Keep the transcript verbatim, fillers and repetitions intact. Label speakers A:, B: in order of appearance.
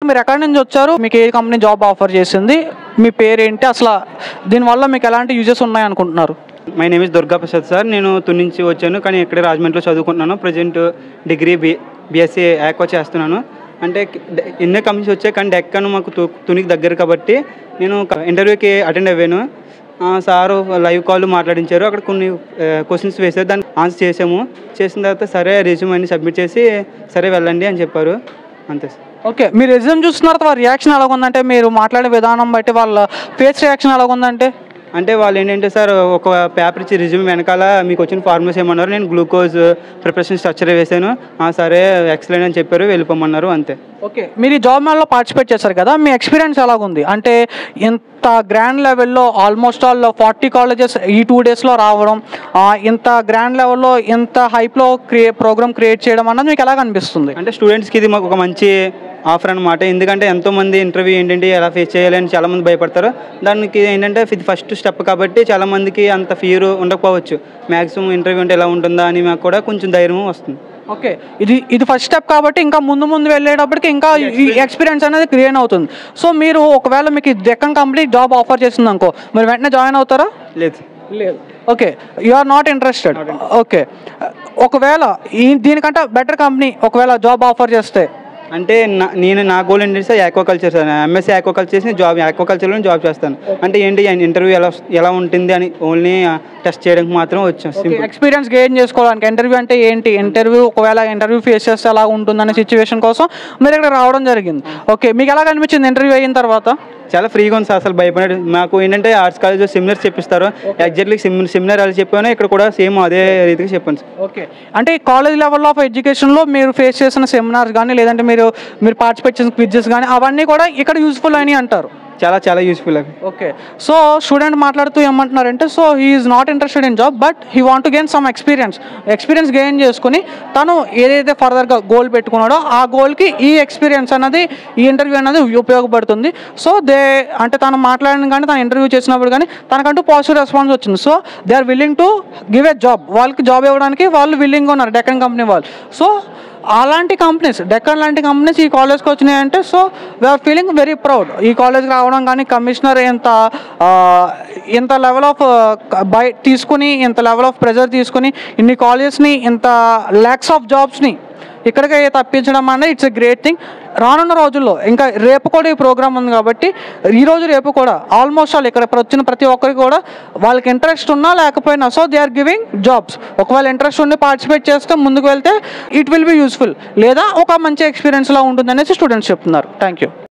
A: మీరు ఎక్కడి నుంచి వచ్చారు, మీకు ఏ కంపెనీ జాబ్ ఆఫర్ చేసింది, మీ పేరేంటి, అసలు దీనివల్ల మీకు ఎలాంటి యూజెస్ ఉన్నాయి అనుకుంటున్నారు?
B: My name is Durga Prasad sir. నేను తుని నుంచి వచ్చాను, కానీ ఇక్కడ రాజమండ్రిలో చదువుకుంటున్నాను. Present degree B BSc aqua చేస్తున్నాను. అంటే ఎన్నో కంపెనీస్ వచ్చాయి, కానీ డెక్కను మాకు తు తునికి దగ్గర కాబట్టి నేను ఇంటర్వ్యూకి అటెండ్ అయ్యాను. సారు లైవ్ కాల్ మాట్లాడించారు, అక్కడ కొన్ని క్వశ్చన్స్ వేశారు, దాన్ని ఆన్సర్ చేసాము. చేసిన తర్వాత సరే రెజ్యూమ్ అన్ని సబ్మిట్ చేసి సరే వెళ్ళండి అని చెప్పారు, అంతే సార్.
A: ఓకే, మీరు రెజ్యూమ్ చూసిన తర్వాత వాళ్ళ రియాక్షన్ ఎలాగుందంటే, మీరు మాట్లాడే విధానం బట్టి వాళ్ళ ఫేస్ రియాక్షన్ ఎలాగుందంటే?
B: అంటే వాళ్ళు ఏంటంటే సార్, ఒక పేపర్ ఇచ్చి రిజ్యూమ్ వెనకాల మీకు వచ్చిన ఫార్ములాస్ ఏమన్నారు, నేను గ్లూకోజ్ ప్రిపరేషన్ స్ట్రక్చర్ వేసాను, సరే ఎక్సలెంట్ అని చెప్పారు, వెళ్ళిపోమన్నారు, అంతే.
A: ఓకే, మీరు ఈ జాబ్ మేళలో పార్టిసిపేట్ చేశారు కదా, మీ ఎక్స్పీరియన్స్ ఎలాగుంది? అంటే ఇంత గ్రాండ్ లెవెల్లో ఆల్మోస్ట్ ఆల్ ఫార్టీ కాలేజెస్ ఈ టూ డేస్లో రావడం, ఇంత గ్రాండ్ లెవెల్లో ఇంత హైప్లో క్రియే ప్రోగ్రామ్ క్రియేట్ చేయడం అన్నది మీకు ఎలాగ అనిపిస్తుంది?
B: అంటే స్టూడెంట్స్కి ఇది మాకు ఒక మంచి ఆఫర్ అనమాట. ఎందుకంటే ఎంతోమంది ఇంటర్వ్యూ ఏంటంటే ఎలా ఫేస్ చేయాలని చాలామంది భయపడతారు. దానికి ఏంటంటే ఇది ఫస్ట్ స్టెప్ కాబట్టి చాలామందికి అంత ఫియర్ ఉండకపోవచ్చు. మ్యాక్సిమం ఇంటర్వ్యూ అంటే ఎలా ఉంటుందా అని మాకు కూడా కొంచెం ధైర్యం వస్తుంది.
A: ఓకే, ఇది ఇది ఫస్ట్ స్టెప్ కాబట్టి ఇంకా ముందు ముందు వెళ్ళేటప్పటికి ఇంకా ఈ ఎక్స్పీరియన్స్ అనేది క్రియేట్ అవుతుంది. సో మీరు ఒకవేళ మీకు డెక్కన్ కంపెనీ జాబ్ ఆఫర్ చేస్తుంది అనుకో, మీరు వెంటనే జాయిన్ అవుతారా?
B: లేదు
A: లేదు okay, you are not interested. Okay, ఒకవేళ ఈ దీనికంటే బెటర్ కంపెనీ ఒకవేళ జాబ్ ఆఫర్ చేస్తే,
B: అంటే నా నేను నా గోల్ ఏంటంటే ఆక్వాకల్చర్ సార్, ఎంఎస్సీ ఆక్వాకల్చర్ చేసి జాబ్ ఆక్వాకల్చర్లో జాబ్ చేస్తాను. అంటే ఏంటి ఇంటర్వ్యూ ఎలా ఎలా ఉంటుంది అని ఓన్లీ టెస్ట్ చేయడానికి మాత్రం వచ్చాను.
A: ఎక్స్పీరియన్స్ గెయిన్ చేసుకోవడానికి ఇంటర్వ్యూ అంటే ఏంటి, ఇంటర్వ్యూ ఒకవేళ ఇంటర్వ్యూ ఫేస్ చేస్తే ఎలా ఉంటుందనే సిచ్యువేషన్ కోసం మీరు ఇక్కడ రావడం జరిగింది. ఓకే, మీకు ఎలా అనిపించింది ఇంటర్వ్యూ అయిన తర్వాత?
B: చాలా ఫ్రీగా ఉంది సార్, అసలు భయపడే. మాకు ఏంటంటే ఆర్ట్స్ కాలేజ్లో సెమినార్స్ చెప్పిస్తారు, ఎగ్జాక్ట్లీ సెమినార్ సెమినార్ ఎలా చెప్పానో ఇక్కడ కూడా సేమ్ అదే రీతిగా చెప్పాను సార్.
A: ఓకే, అంటే కాలేజ్ లెవెల్ ఆఫ్ ఎడ్యుకేషన్లో మీరు ఫేస్ చేసిన సెమినార్స్ కానీ లేదంటే మీరు మీరు పార్టిసిపేట్ చేసిన క్విజెస్ కానీ అవన్నీ కూడా ఇక్కడ యూస్ఫుల్ అని అంటారు.
B: చాలా చాలా యూస్ఫుల్ అవి.
A: ఓకే, సో స్టూడెంట్ మాట్లాడుతూ ఏమంటున్నారంటే, so he is not interested in job but he want to gain some experience experience gain చేసుకుని తను ఏదైతే ఫర్దర్గా గోల్ పెట్టుకున్నాడో ఆ గోల్కి ఈ ఎక్స్పీరియన్స్ అనేది ఈ ఇంటర్వ్యూ అనేది ఉపయోగపడుతుంది. సో దే అంటే తను మాట్లాడిన కానీ తను ఇంటర్వ్యూ చేసినప్పుడు కానీ తనకంటూ పాజిటివ్ రెస్పాన్స్ వచ్చింది. So they are willing to give a job, వాళ్ళకి జాబ్ ఇవ్వడానికి వాళ్ళు విల్లింగ్గా ఉన్నారు డెక్కన్ కంపెనీ వాళ్ళు. సో అలాంటి కంపెనీస్ డెక్కన్ లాంటి కంపెనీస్ ఈ కాలేజ్కి వచ్చినాయంటే so we're feeling very proud. ఈ కాలేజ్కి రావడం కానీ కమిషనర్ ఇంత ఇంత లెవెల్ ఆఫ్ బై తీసుకుని ఇంత లెవెల్ ఆఫ్ ప్రెజర్ తీసుకుని ఇన్ని కాలేజెస్ని ఇంత ల్యాక్స్ ఆఫ్ జాబ్స్ని ఇక్కడికి తప్పించడం అనేది ఇట్స్ ఎ గ్రేట్ థింగ్. రానున్న రోజుల్లో ఇంకా రేపు కూడా ఈ ప్రోగ్రామ్ ఉంది కాబట్టి ఈరోజు రేపు కూడా ఆల్మోస్ట్ ఆల్ ఇక్కడ వచ్చిన ప్రతి ఒక్కరికి కూడా వాళ్ళకి ఇంట్రెస్ట్ ఉన్నా లేకపోయినా so they are giving jobs. ఒకవేళ ఇంట్రెస్ట్ ఉండి పార్టిసిపేట్ చేస్తే ముందుకు వెళ్తే ఇట్ విల్ బి యూస్ఫుల్, లేదా ఒక మంచి ఎక్స్పీరియన్స్లా ఉంటుంది అనేసి స్టూడెంట్స్ చెప్తున్నారు. Thank you.